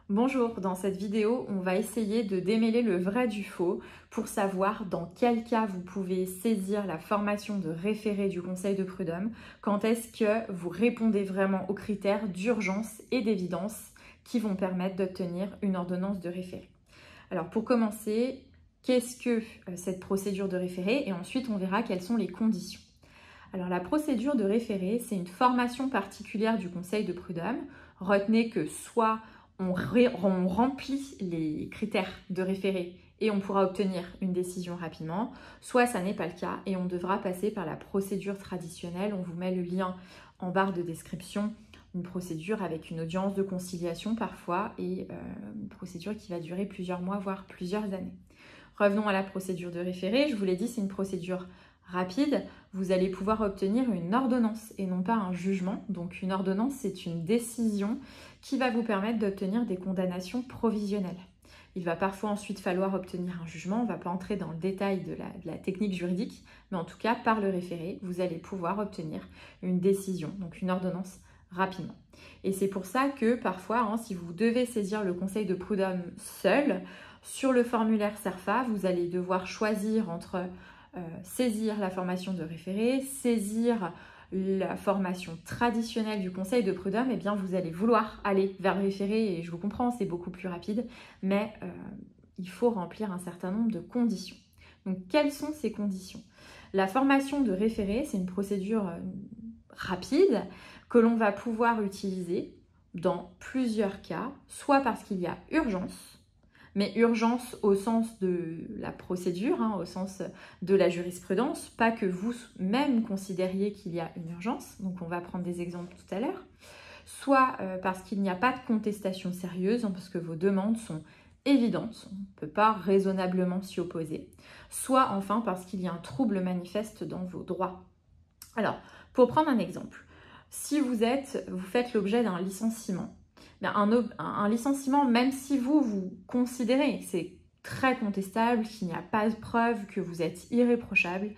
Bonjour, dans cette vidéo, on va essayer de démêler le vrai du faux pour savoir dans quel cas vous pouvez saisir la formation de référé du Conseil de prud'homme, quand est-ce que vous répondez vraiment aux critères d'urgence et d'évidence qui vont permettre d'obtenir une ordonnance de référé. Alors pour commencer, qu'est-ce que cette procédure de référé et ensuite on verra quelles sont les conditions. Alors la procédure de référé, c'est une formation particulière du Conseil de prud'homme. Retenez que soit on remplit les critères de référé et on pourra obtenir une décision rapidement, soit ça n'est pas le cas et on devra passer par la procédure traditionnelle. On vous met le lien en barre de description, une procédure avec une audience de conciliation parfois et une procédure qui va durer plusieurs mois, voire plusieurs années. Revenons à la procédure de référé. Je vous l'ai dit, c'est une procédure rapide. Vous allez pouvoir obtenir une ordonnance et non pas un jugement. Donc une ordonnance, c'est une décision qui va vous permettre d'obtenir des condamnations provisionnelles. Il va parfois ensuite falloir obtenir un jugement. On ne va pas entrer dans le détail de la technique juridique, mais en tout cas, par le référé, vous allez pouvoir obtenir une décision, donc une ordonnance rapidement. Et c'est pour ça que parfois, si vous devez saisir le Conseil de prud'homme seul, sur le formulaire CERFA, vous allez devoir choisir entre saisir la formation de référé, saisir la formation traditionnelle du Conseil de prud'homme. Eh bien, vous allez vouloir aller vers le référé et je vous comprends, c'est beaucoup plus rapide, mais il faut remplir un certain nombre de conditions. Donc, quelles sont ces conditions? La formation de référé, c'est une procédure rapide que l'on va pouvoir utiliser dans plusieurs cas, soit parce qu'il y a urgence, mais urgence au sens de la procédure, au sens de la jurisprudence, pas que vous-même considériez qu'il y a une urgence, donc on va prendre des exemples tout à l'heure, soit parce qu'il n'y a pas de contestation sérieuse, parce que vos demandes sont évidentes, on ne peut pas raisonnablement s'y opposer, soit enfin parce qu'il y a un trouble manifeste dans vos droits. Alors, pour prendre un exemple, si vous faites l'objet d'un licenciement, un licenciement, même si vous considérez que c'est très contestable, qu'il n'y a pas de preuve, que vous êtes irréprochable,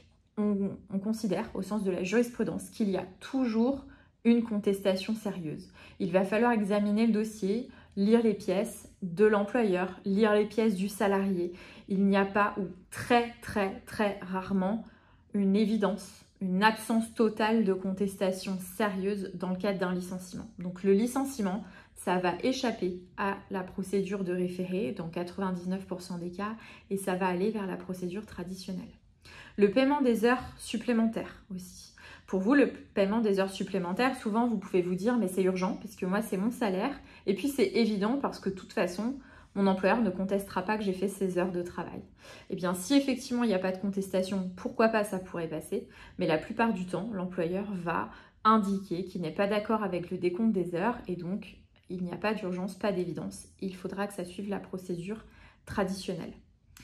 on considère au sens de la jurisprudence qu'il y a toujours une contestation sérieuse. Il va falloir examiner le dossier, lire les pièces de l'employeur, lire les pièces du salarié. Il n'y a pas, ou très rarement, une évidence, une absence totale de contestation sérieuse dans le cadre d'un licenciement. Donc le licenciement, ça va échapper à la procédure de référé dans 99% des cas et ça va aller vers la procédure traditionnelle. Le paiement des heures supplémentaires aussi. Pour vous, le paiement des heures supplémentaires, souvent vous pouvez vous dire mais c'est urgent puisque moi c'est mon salaire et puis c'est évident parce que de toute façon mon employeur ne contestera pas que j'ai fait ces heures de travail. Eh bien, si effectivement il n'y a pas de contestation, pourquoi pas, ça pourrait passer. Mais la plupart du temps, l'employeur va indiquer qu'il n'est pas d'accord avec le décompte des heures et donc il n'y a pas d'urgence, pas d'évidence. Il faudra que ça suive la procédure traditionnelle.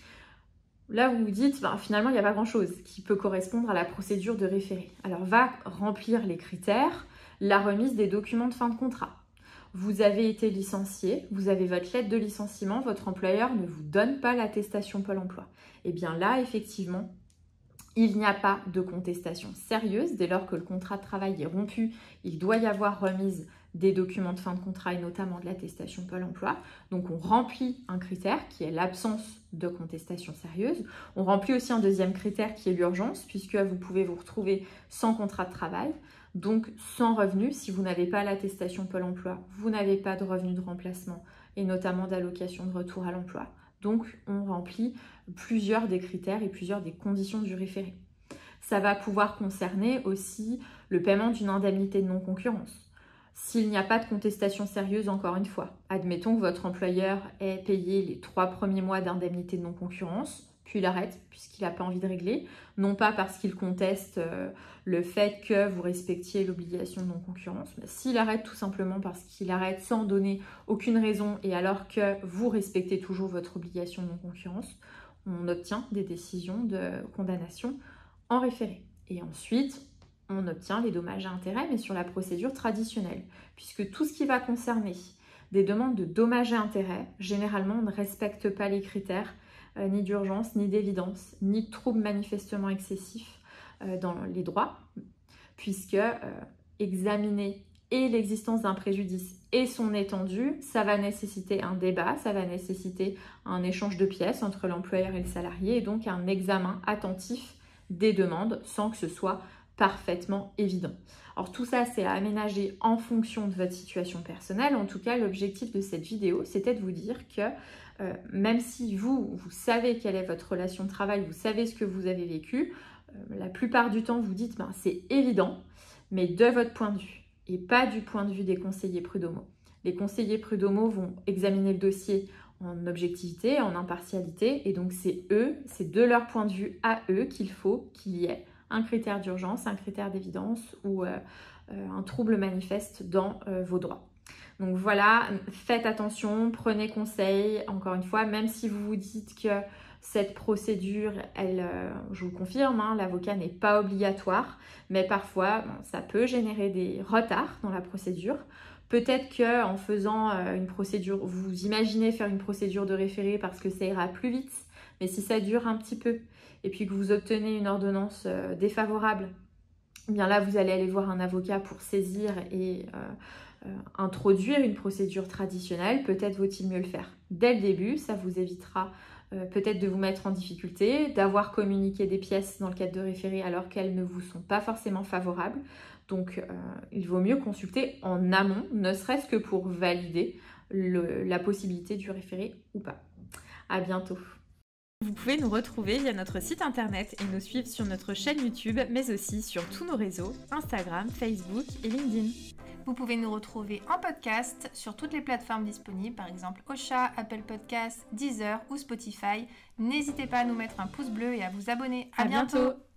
Là, vous vous dites, finalement, il n'y a pas grand-chose qui peut correspondre à la procédure de référé. Alors, va remplir les critères, la remise des documents de fin de contrat. Vous avez été licencié, vous avez votre lettre de licenciement, votre employeur ne vous donne pas l'attestation Pôle emploi. Et bien là, effectivement, il n'y a pas de contestation sérieuse. Dès lors que le contrat de travail est rompu, il doit y avoir remise des documents de fin de contrat et notamment de l'attestation Pôle emploi. Donc on remplit un critère qui est l'absence de contestation sérieuse. On remplit aussi un deuxième critère qui est l'urgence puisque vous pouvez vous retrouver sans contrat de travail. Donc sans revenu, si vous n'avez pas l'attestation Pôle emploi, vous n'avez pas de revenu de remplacement et notamment d'allocation de retour à l'emploi. Donc on remplit plusieurs des critères et plusieurs des conditions du référé. Ça va pouvoir concerner aussi le paiement d'une indemnité de non-concurrence. S'il n'y a pas de contestation sérieuse, encore une fois, admettons que votre employeur ait payé les 3 premiers mois d'indemnité de non-concurrence, puis il arrête puisqu'il n'a pas envie de régler, non pas parce qu'il conteste le fait que vous respectiez l'obligation de non-concurrence, mais s'il arrête tout simplement parce qu'il arrête sans donner aucune raison et alors que vous respectez toujours votre obligation de non-concurrence, on obtient des décisions de condamnation en référé. Et ensuite, on obtient les dommages et intérêts, mais sur la procédure traditionnelle, puisque tout ce qui va concerner des demandes de dommages et intérêts, généralement, on ne respecte pas les critères ni d'urgence, ni d'évidence, ni de troubles manifestement excessifs dans les droits, puisque examiner et l'existence d'un préjudice et son étendue, ça va nécessiter un débat, ça va nécessiter un échange de pièces entre l'employeur et le salarié et donc un examen attentif des demandes sans que ce soit parfaitement évident. Alors tout ça, c'est à aménager en fonction de votre situation personnelle. En tout cas, l'objectif de cette vidéo, c'était de vous dire que même si vous savez quelle est votre relation de travail, vous savez ce que vous avez vécu, la plupart du temps, vous dites c'est évident, mais de votre point de vue et pas du point de vue des conseillers prud'homaux. Les conseillers prud'homaux vont examiner le dossier en objectivité, en impartialité, et donc c'est de leur point de vue à eux qu'il faut qu'il y ait un critère d'urgence, un critère d'évidence ou un trouble manifeste dans vos droits. Donc voilà, faites attention, prenez conseil, encore une fois, même si vous vous dites que cette procédure, je vous confirme, l'avocat n'est pas obligatoire, mais parfois ça peut générer des retards dans la procédure. Peut-être qu'en faisant une procédure, vous imaginez faire une procédure de référé parce que ça ira plus vite, mais si ça dure un petit peu et puis que vous obtenez une ordonnance défavorable, eh bien là vous allez aller voir un avocat pour saisir et introduire une procédure traditionnelle. Peut-être vaut-il mieux le faire dès le début, ça vous évitera peut-être de vous mettre en difficulté, d'avoir communiqué des pièces dans le cadre de référé alors qu'elles ne vous sont pas forcément favorables. Donc il vaut mieux consulter en amont, ne serait-ce que pour valider la possibilité du référé ou pas. À bientôt. Vous pouvez nous retrouver via notre site internet et nous suivre sur notre chaîne YouTube, mais aussi sur tous nos réseaux, Instagram, Facebook et LinkedIn. Vous pouvez nous retrouver en podcast sur toutes les plateformes disponibles, par exemple Ocha, Apple Podcasts, Deezer ou Spotify. N'hésitez pas à nous mettre un pouce bleu et à vous abonner. À bientôt.